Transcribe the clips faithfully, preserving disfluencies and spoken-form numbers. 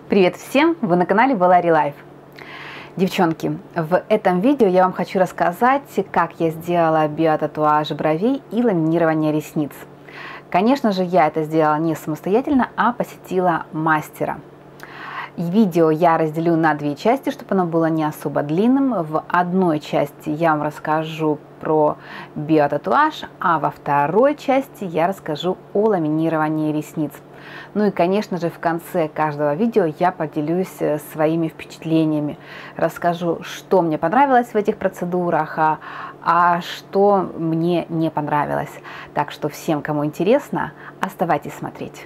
Привет всем! Вы на канале Валари Life. Девчонки, в этом видео я вам хочу рассказать, как я сделала биотатуаж бровей и ламинирование ресниц. Конечно же, я это сделала не самостоятельно, а посетила мастера. Видео я разделю на две части, чтобы оно было не особо длинным. В одной части я вам расскажу про биотатуаж, а во второй части я расскажу о ламинировании ресниц. Ну и, конечно же, в конце каждого видео я поделюсь своими впечатлениями. Расскажу, что мне понравилось в этих процедурах, а, а что мне не понравилось. Так что всем, кому интересно, оставайтесь смотреть.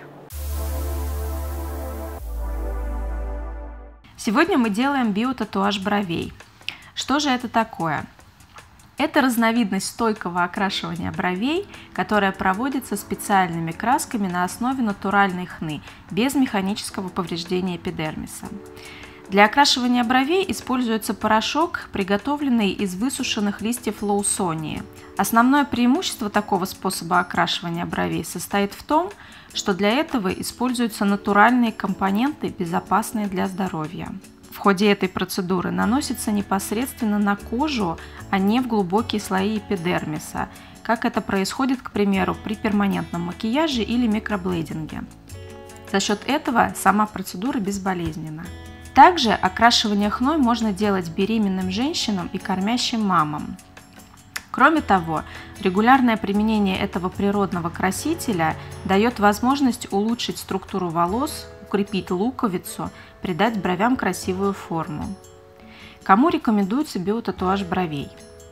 Сегодня мы делаем биотатуаж бровей. Что же это такое? Это разновидность стойкого окрашивания бровей, которая проводится специальными красками на основе натуральной хны, без механического повреждения эпидермиса. Для окрашивания бровей используется порошок, приготовленный из высушенных листьев лаусонии. Основное преимущество такого способа окрашивания бровей состоит в том, что для этого используются натуральные компоненты, безопасные для здоровья. В ходе этой процедуры наносится непосредственно на кожу, а не в глубокие слои эпидермиса, как это происходит, к примеру, при перманентном макияже или микроблейдинге. За счет этого сама процедура безболезненна. Также окрашивание хной можно делать беременным женщинам и кормящим мамам. Кроме того, регулярное применение этого природного красителя дает возможность улучшить структуру волос, укрепить луковицу, придать бровям красивую форму. Кому рекомендуется биотатуаж бровей?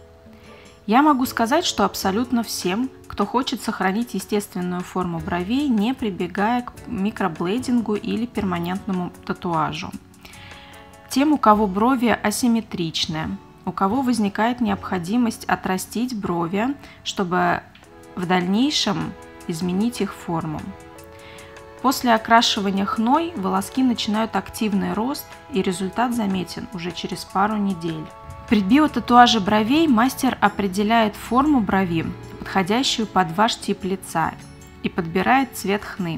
Я могу сказать, что абсолютно всем, кто хочет сохранить естественную форму бровей, не прибегая к микроблейдингу или перманентному татуажу. Тем, у кого брови асимметричны, у кого возникает необходимость отрастить брови, чтобы в дальнейшем изменить их форму. После окрашивания хной волоски начинают активный рост, и результат заметен уже через пару недель. При биотатуаже бровей мастер определяет форму брови, подходящую под ваш тип лица, и подбирает цвет хны.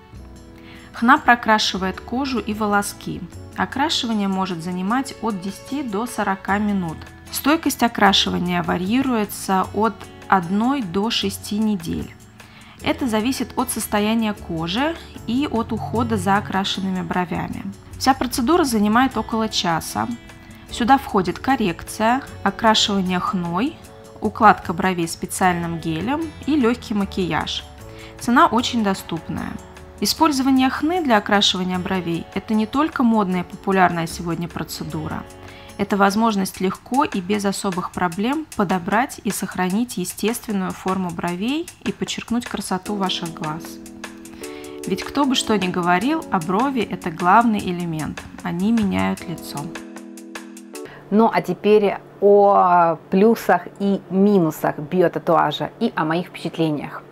Хна прокрашивает кожу и волоски. Окрашивание может занимать от десяти до сорока минут. Стойкость окрашивания варьируется от одной до шести недель. Это зависит от состояния кожи и от ухода за окрашенными бровями. Вся процедура занимает около часа. Сюда входит коррекция, окрашивание хной, укладка бровей специальным гелем и легкий макияж. Цена очень доступная. Использование хны для окрашивания бровей – это не только модная и популярная сегодня процедура. Это возможность легко и без особых проблем подобрать и сохранить естественную форму бровей и подчеркнуть красоту ваших глаз. Ведь кто бы что ни говорил, а брови – это главный элемент, они меняют лицо. Ну а теперь о плюсах и минусах биотатуажа и о моих впечатлениях.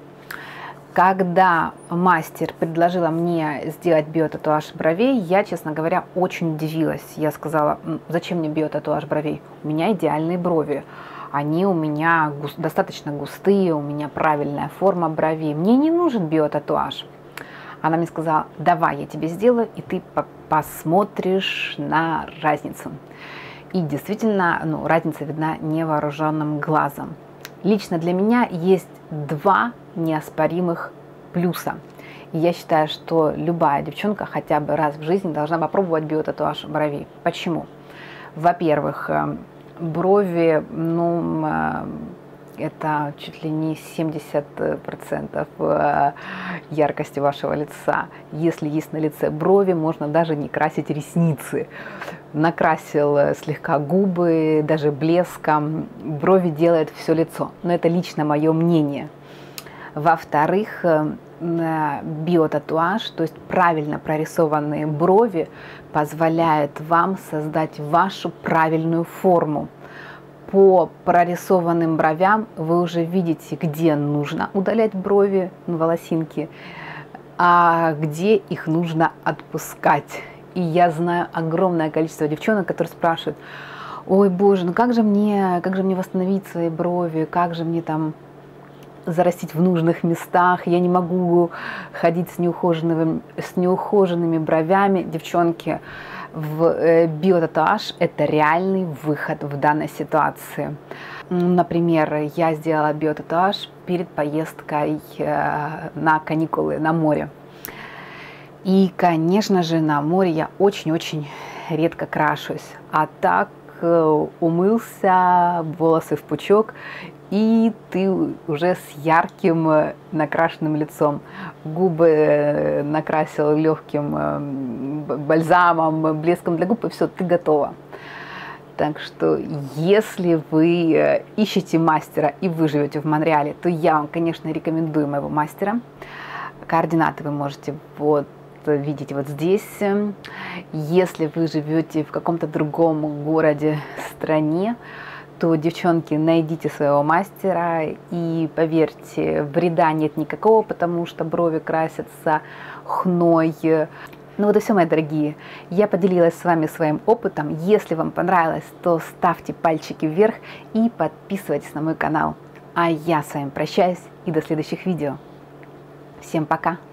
Когда мастер предложила мне сделать биотатуаж бровей, я, честно говоря, очень удивилась. Я сказала, зачем мне биотатуаж бровей? У меня идеальные брови. Они у меня гу- достаточно густые, у меня правильная форма бровей. Мне не нужен биотатуаж. Она мне сказала, давай я тебе сделаю, и ты по- посмотришь на разницу. И действительно, ну, разница видна невооруженным глазом. Лично для меня есть два неоспоримых плюса. И я считаю, что любая девчонка хотя бы раз в жизни должна попробовать биотатуаж бровей. Почему? Во-первых, брови, ну, это чуть ли не семьдесят процентов яркости вашего лица. Если есть на лице брови, можно даже не красить ресницы. Накрасил слегка губы, даже блеском. Брови делают все лицо. Но это лично мое мнение. Во-вторых, биотатуаж, то есть правильно прорисованные брови, позволяет вам создать вашу правильную форму. По прорисованным бровям вы уже видите, где нужно удалять брови, ну, волосинки, а где их нужно отпускать. И я знаю огромное количество девчонок, которые спрашивают, ой, боже, ну как же мне, как же мне восстановить свои брови, как же мне там зарастить в нужных местах, я не могу ходить с неухоженными, с неухоженными бровями. Девчонки, в биотатуаж – это реальный выход в данной ситуации. Например, я сделала биотатуаж перед поездкой на каникулы на море. И, конечно же, на море я очень-очень редко крашусь. А так умылся, волосы в пучок, и ты уже с ярким накрашенным лицом. Губы накрасил легким бальзамом, блеском для губ, и все, ты готова. Так что, если вы ищете мастера и вы живете в Монреале, то я вам, конечно, рекомендую моего мастера. Координаты вы можете вот видеть вот здесь. Если вы живете в каком-то другом городе, стране, то, девчонки, найдите своего мастера, и поверьте, вреда нет никакого, потому что брови красятся хной. Ну вот и все, мои дорогие. Я поделилась с вами своим опытом. Если вам понравилось, то ставьте пальчики вверх и подписывайтесь на мой канал. А я с вами прощаюсь и до следующих видео. Всем пока!